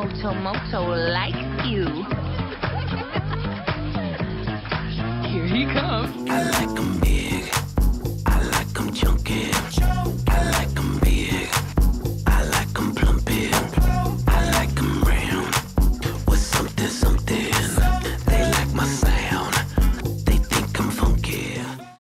Moto Moto like you. Here he comes. I like 'em